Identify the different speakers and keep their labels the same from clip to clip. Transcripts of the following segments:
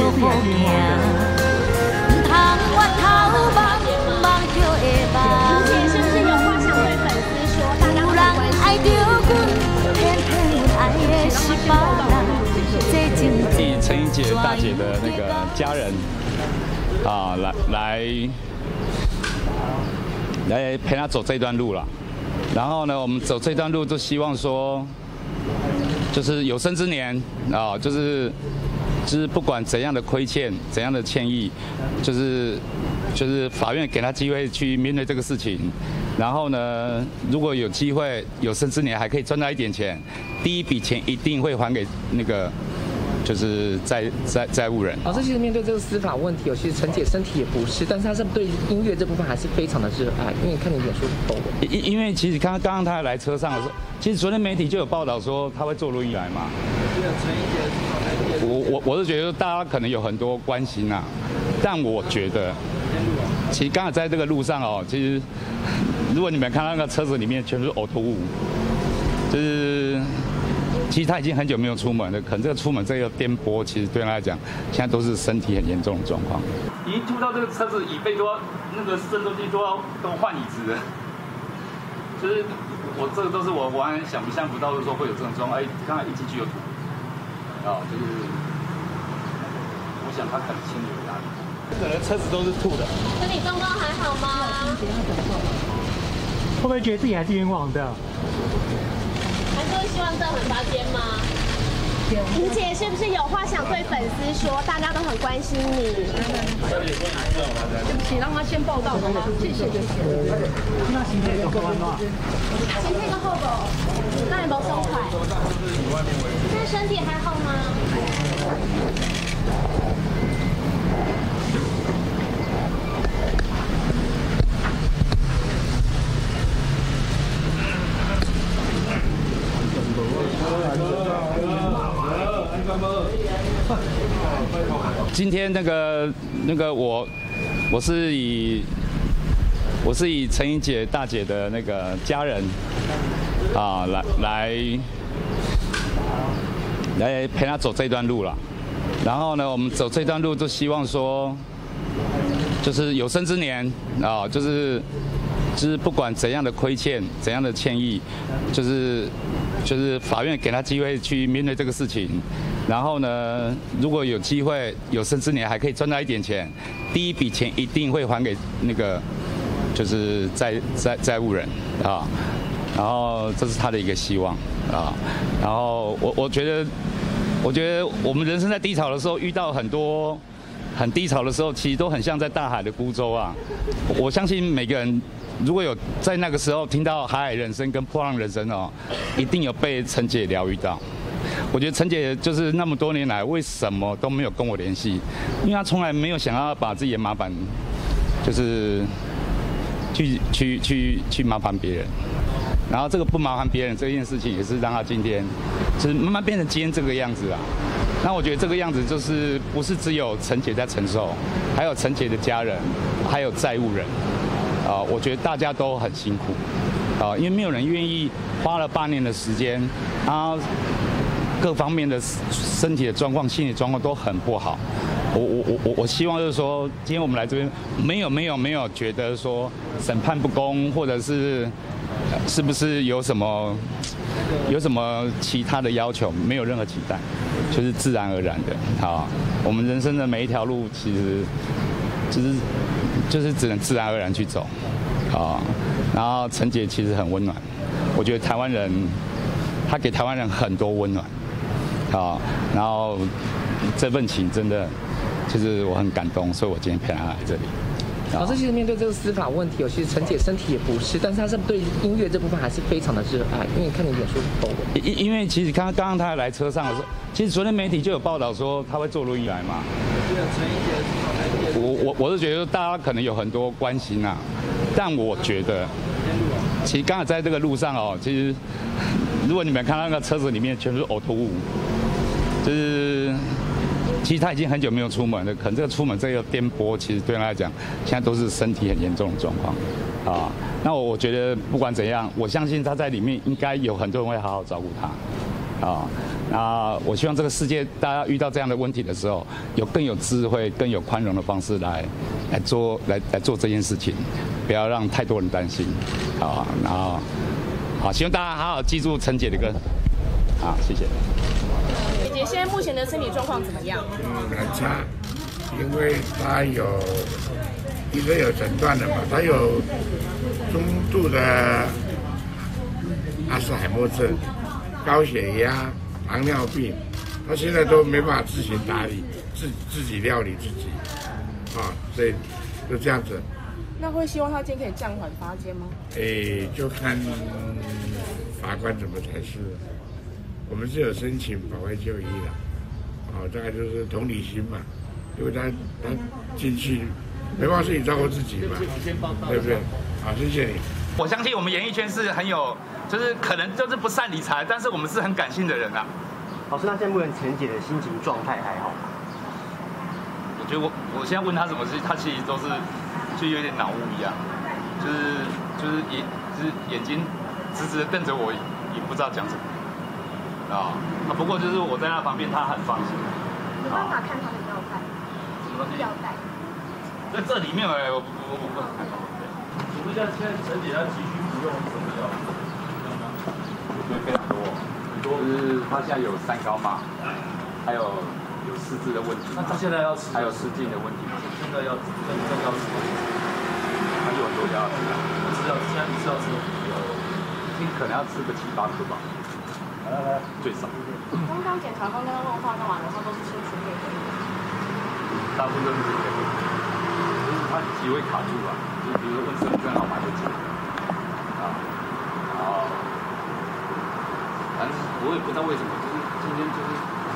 Speaker 1: 好行，唔通我头望望着会望。
Speaker 2: 姐是不是有话想对粉丝说？大家都很关心。
Speaker 1: 爱着阮，偏偏阮爱的是别人，这情
Speaker 3: 以陈怡姐大姐的那个家人啊，来陪她走这段路了。然后呢，我们走这段路，就希望说，就是有生之年啊，就是不管怎样的亏欠，怎样的歉意，就是法院给他机会去面对这个事情。然后呢，如果有机会，有生之年还可以赚到一点钱，第一笔钱一定会还给那个。就是债务人。
Speaker 4: 老师，其实面对这个司法问题，其实陈姐身体也不是，但是她是对音乐这部分还是非常的热爱。因为看你脸书透文，
Speaker 3: 因为其实刚刚她来车上的时候，其实昨天媒体就有报道说她会坐轮椅来嘛。我是觉得大家可能有很多关心啊，但我觉得，其实刚才在这个路上哦，其实如果你们看到那个车子里面全是呕吐物，就是。其实他已经很久没有出门了，可能这个出门这个颠簸，其实对他来讲，现在都是身体很严重的状况。已经吐到这个车子椅背都要那个郑州机都要换椅子了。就是我这个都是我完全想象不到的说会有这种状况。哎，刚才一进去有吐，就是我想他可能心里有压力。整个车子都是吐的。
Speaker 2: 身体状况还好吗？
Speaker 5: 会不会觉得自己还是冤枉的？
Speaker 2: 还是会希望正狠发肩吗？莹姐是不是有话想对粉丝说？大家都很关心你。
Speaker 6: 对不起，让他先报道好吗？谢谢。
Speaker 5: 那行配有关吗？
Speaker 2: 行配个后狗，那你没松快。现在身体还好吗？
Speaker 3: 今天那个我是以陈怡姐大姐的那个家人啊来陪她走这段路了。然后呢，我们走这段路就希望说，就是有生之年啊，就是不管怎样的亏欠，怎样的歉意，就是法院给他机会去面对这个事情。然后呢，如果有机会，有生之年还可以赚到一点钱，第一笔钱一定会还给那个就是债务人啊。然后这是他的一个希望啊。然后我觉得我们人生在低潮的时候遇到很多很低潮的时候，其实都很像在大海的孤舟啊。我相信每个人如果有在那个时候听到《海海人生》跟《破浪人生》哦，一定有被陈姐疗愈到。我觉得陈姐就是那么多年来为什么都没有跟我联系，因为她从来没有想要把自己的麻烦，就是去麻烦别人。然后这个不麻烦别人这件事情，也是让她今天就是慢慢变成今天这个样子啊。那我觉得这个样子就是不是只有陈姐在承受，还有陈姐的家人，还有债务人。我觉得大家都很辛苦，因为没有人愿意花了8年的时间，各方面的身体的状况、心理状况都很不好。我希望就是说，今天我们来这边，没有觉得说审判不公，或者是不是有什么其他的要求，没有任何期待，就是自然而然的啊。我们人生的每一条路，其实就是只能自然而然去走啊。然后陈姐其实很温暖，我觉得台湾人，她给台湾人很多温暖啊。然后这份情真的就是我很感动，所以我今天陪她来这里。
Speaker 4: 老师，其实面对这个司法问题，其实陈姐身体也不是，但是她是对音乐这部分还是非常的热爱。因为看你脸书透文，
Speaker 3: 因为其实刚刚她来车上的时候，其实昨天媒体就有报道说她会坐轮椅来嘛。我是觉得大家可能有很多关心啊，但我觉得，其实刚才在这个路上哦，其实如果你们看到那个车子里面全是呕吐物，就是其实他已经很久没有出门了，可能这个出门这个颠簸，其实对他来讲，现在都是身体很严重的状况啊。那我觉得不管怎样，我相信他在里面应该有很多人会好好照顾他啊。 我希望这个世界大家遇到这样的问题的时候，更有智慧、更有宽容的方式来做这件事情，不要让太多人担心。然后好，希望大家好好记住陈姐的歌。好，谢谢。
Speaker 2: 姐姐现在目前的身体状况怎么样？
Speaker 7: 很差，因为她医生有诊断的嘛，她有中度的阿兹海默症、高血压、糖尿病，她现在都没办法自行打理，自己料理自己，所以就这样子。
Speaker 2: 那会希望她今天可以暂缓发监吗？
Speaker 7: 就看法官怎么裁示。我们是有申请保外就医的，大概就是同理心嘛，因为他进去没办法自己照顾自己嘛，对不对？好，谢谢你。
Speaker 3: 我相信我们演艺圈是很有，就是可能就是不善理财，但是我们是很感性的人啊。
Speaker 8: 老师，那现在目前陈姐的心情状态还好吗？
Speaker 3: 我觉得我现在问她什么事，她其实都是就有点脑雾一样，就是眼睛直直的瞪着我，也不知道讲什么。不过就是我在他旁边，他很放心。
Speaker 2: 有办法看他的腰带？
Speaker 3: 什么东西？
Speaker 2: 腰带。
Speaker 3: 在这里面我不看。
Speaker 9: 请问一下，现在陈姐她急需服用什么药？
Speaker 3: 非常多，就是他现在有三高嘛，还有失智的问题。
Speaker 9: 那他现在要吃？
Speaker 3: 还有失禁的问题。
Speaker 9: 现在要吃？
Speaker 3: 还有很多药要吃啊。
Speaker 9: 现在一次要吃多少？
Speaker 3: 一天可能要吃个7、8颗吧。来，最少。
Speaker 2: 刚刚检察官跟他问话干嘛的时候，都是清楚可以回应。
Speaker 3: 大部分都是可以回应，就是他机会卡住了，就比如说问身份证号码就接，反正我也不知道为什么，就是今天就是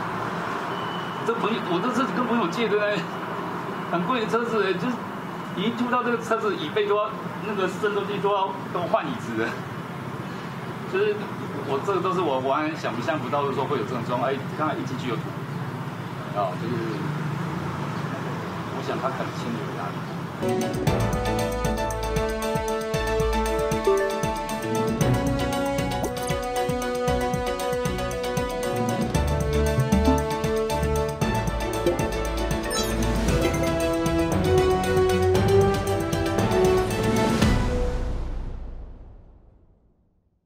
Speaker 3: 我这车子跟朋友借的呢，很贵的车子，就是已经吐到这个车子椅背都要那个郑州机都要换椅子的，就是。我这个都是我完全想象不到的，说会有这种状况。刚才一进去有吐，就是我想他可能心里有压力。